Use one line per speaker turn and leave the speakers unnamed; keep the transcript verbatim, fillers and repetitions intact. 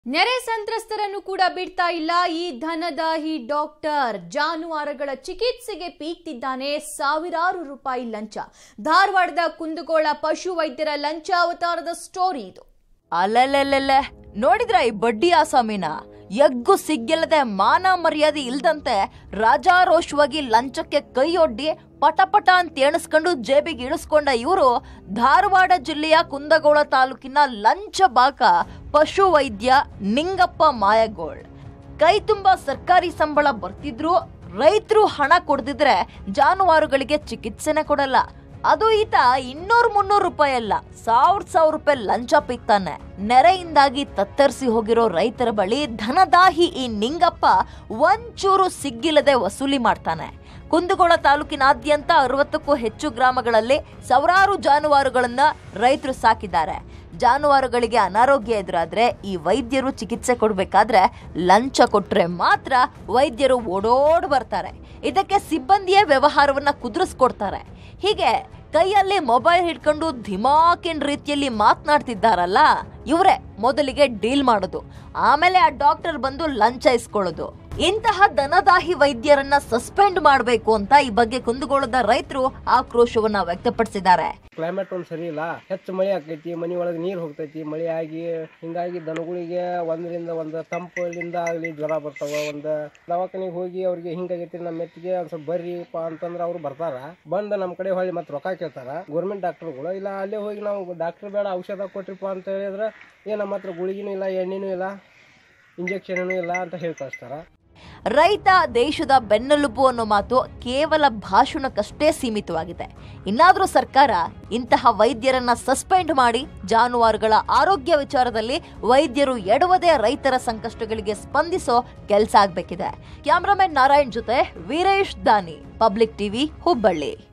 ನೆರೆ ಸಂತ್ರಸ್ತರನ್ನು ಕೂಡ ಬಿಡ್ತಾ ಇಲ್ಲ ಈ ಧನದಾಹಿ ಡಾಕ್ಟರ್. ಜಾನುವಾರುಗಳ ಚಿಕಿತ್ಸೆಗೆ ಪೀಕ್ತಿದ್ದಾನೆ ಸಾವಿರಾರು ರೂಪಾಯಿ ಲಂಚ. ಧಾರವಾಡದ ಕುಂದಗೋಳ ಪಶು ವೈದ್ಯರ ಲಂಚ ಅವತಾರದ ಸ್ಟೋರಿ ಇದು.
ಅಲ್ಲಲ್ಲಲ್ಲ ನೋಡಿದ್ರ ಈ ಬಡ್ಡಿ ಆಸಾಮಿನ ಎಗ್ಗು ಸಿಗ್ಗೆಲ್ಲದೆ ಮಾನ ಮರ್ಯಾದೆ ಇಲ್ದಂತೆ ರಾಜಾರೋಷವಾಗಿ ಲಂಚಕ್ಕೆ ಕೈಯೊಡ್ಡಿ ಪಟಪಟ ಅಂತ ಎಣಿಸ್ಕೊಂಡು ಜೇಬಿಗೆ ಇಳಿಸ್ಕೊಂಡ ಇವರು ಧಾರವಾಡ ಜಿಲ್ಲೆಯ ಕುಂದಗೋಳ ತಾಲೂಕಿನ ಲಂಚ ಬಾಕ ಪಶು ವೈದ್ಯ ನಿಂಗಪ್ಪ ಮಾಯಗೋಳ್. ಕೈ ತುಂಬಾ ಸರ್ಕಾರಿ ಸಂಬಳ ಬರ್ತಿದ್ರು ರೈತರು ಹಣ ಕೊಡ್ದಿದ್ರೆ ಜಾನುವಾರುಗಳಿಗೆ ಚಿಕಿತ್ಸೆನೆ ಕೊಡಲ್ಲ. ಅದು ಈತ ಇನ್ನೂರು ಮುನ್ನೂರು ರೂಪಾಯಿ ಅಲ್ಲ, ಸಾವಿರ ಸಾವಿರ ರೂಪಾಯಿ ಲಂಚ ಪಿಕ್ತಾನೆ. ನೆರೆಯಿಂದಾಗಿ ತತ್ತರಿಸಿ ಹೋಗಿರೋ ರೈತರ ಬಳಿ ಧನದಾಹಿ ಈ ನಿಂಗಪ್ಪ ಒಂಚೂರು ಸಿಗ್ಗಿಲ್ಲದೆ ವಸೂಲಿ ಮಾಡ್ತಾನೆ. ಕುಂದಗೋಳ ತಾಲೂಕಿನಾದ್ಯಂತ ಅರವತ್ತಕ್ಕೂ ಹೆಚ್ಚು ಗ್ರಾಮಗಳಲ್ಲಿ ಸಾವಿರಾರು ಜಾನುವಾರುಗಳನ್ನ ರೈತರು ಸಾಕಿದ್ದಾರೆ. ಜಾನುವಾರುಗಳಿಗೆ ಅನಾರೋಗ್ಯ ಎದುರಾದ್ರೆ ಈ ವೈದ್ಯರು ಚಿಕಿತ್ಸೆ ಕೊಡ್ಬೇಕಾದ್ರೆ ಲಂಚ ಕೊಟ್ರೆ ಮಾತ್ರ ವೈದ್ಯರು ಓಡೋಡ್ ಬರ್ತಾರೆ. ಇದಕ್ಕೆ ಸಿಬ್ಬಂದಿಯೇ ವ್ಯವಹಾರವನ್ನ ಕುದುರಿಸ್ಕೊಡ್ತಾರೆ. ಹೀಗೆ ಕೈಯಲ್ಲಿ ಮೊಬೈಲ್ ಹಿಡ್ಕೊಂಡು ಧಿಮಾಕಿನ ರೀತಿಯಲ್ಲಿ ಮಾತನಾಡ್ತಿದ್ದಾರಲ್ಲ ಇವರೇ ಮೊದಲಿಗೆ ಡೀಲ್ ಮಾಡೋದು, ಆಮೇಲೆ ಆ ಡಾಕ್ಟರ್ ಬಂದು ಲಂಚ ಇಸ್ಕೊಳ್ಳೋದು. ಇಂತಹ ದನದಾಹಿ ವೈದ್ಯರನ್ನ ಸಸ್ಪೆಂಡ್ ಮಾಡಬೇಕು ಅಂತ ಈ ಬಗ್ಗೆ ಕುಂದಗೋಳದ ರೈತರು ಆಕ್ರೋಶವನ್ನ ವ್ಯಕ್ತಪಡಿಸಿದ್ದಾರೆ.
ಕ್ಲೈಮೇಟ್ ಒಂದ್ ಸರಿ ಇಲ್ಲ, ಹೆಚ್ಚು ಮಳೆ ಆಕೈತಿ, ಮನಿ ಒಳಗೆ ನೀರ್ ಹೋಗ್ತೈತಿ, ಮಳೆ ಆಗಿ ಹಿಂಗಾಗಿ ದನಗಳಿಗೆ ಒಂದರಿಂದ ಒಂದ್ ತಂಪಲಿಂದ ಆಗ್ಲಿ ಜ್ವರ ಬರ್ತಾವ. ಒಂದ್ ದವಾಖಾನಿಗೆ ಹೋಗಿ ಅವ್ರಿಗೆ ಹಿಂಗಾಗೈತಿ ನಮ್ಮ ಮೆತ್ತಿಗೆ ಒಂದ್ ಸ್ವಲ್ಪ ಬರ್ರಿಪ್ಪ ಅಂತಂದ್ರ ಅವ್ರು ಬರ್ತಾರ. ಬಂದ್ ನಮ್ ಕಡೆ ಹೊಳ್ಳಿ ಮತ್ತೆ ರೊಕ್ಕ ಕೇಳ್ತಾರ ಗೌರ್ಮೆಂಟ್ ಡಾಕ್ಟರ್ಗಳು. ಇಲ್ಲ ಅಲ್ಲೇ ಹೋಗಿ ನಾವು ಡಾಕ್ಟರ್ ಬೇಡ ಔಷಧ ಕೊಟ್ರಿಪ್ಪ ಅಂತ ಹೇಳಿದ್ರೆ ಏ ನಮ್ಮ ಹತ್ರ ಗುಳಿಗಿನೂ ಇಲ್ಲ, ಎಣ್ಣೆನೂ ಇಲ್ಲ, ಇಂಜೆಕ್ಷನ್ ಇಲ್ಲ ಅಂತ ಹೇಳಿ ಕಳಿಸ್ತಾರ.
ರೈತ ದೇಶದ ಬೆನ್ನೆಲುಬು ಅನ್ನೋ ಮಾತು ಕೇವಲ ಭಾಷಣಕ್ಕಷ್ಟೇ ಸೀಮಿತವಾಗಿದೆ. ಇನ್ನಾದ್ರೂ ಸರ್ಕಾರ ಇಂತಹ ವೈದ್ಯರನ್ನ ಸಸ್ಪೆಂಡ್ ಮಾಡಿ ಜಾನುವಾರುಗಳ ಆರೋಗ್ಯ ವಿಚಾರದಲ್ಲಿ ವೈದ್ಯರು ಎಡವದೆ ರೈತರ ಸಂಕಷ್ಟಗಳಿಗೆ ಸ್ಪಂದಿಸೋ ಕೆಲಸ ಆಗ್ಬೇಕಿದೆ. ಕ್ಯಾಮರಾಮನ್ ನಾರಾಯಣ್ ಜೊತೆ ವೀರೇಶ್ ದಾನಿ, ಪಬ್ಲಿಕ್ ಟಿವಿ, ಹುಬ್ಬಳ್ಳಿ.